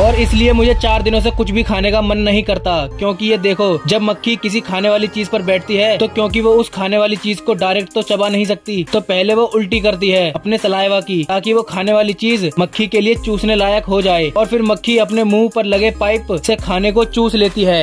और इसलिए मुझे 4 दिनों से कुछ भी खाने का मन नहीं करता। क्योंकि ये देखो, जब मक्खी किसी खाने वाली चीज पर बैठती है तो क्योंकि वो उस खाने वाली चीज को डायरेक्ट तो चबा नहीं सकती, तो पहले वो उल्टी करती है अपने सलाइवा की, ताकि वो खाने वाली चीज मक्खी के लिए चूसने लायक हो जाए, और फिर मक्खी अपने मुंह पर लगे पाइप से खाने को चूस लेती है।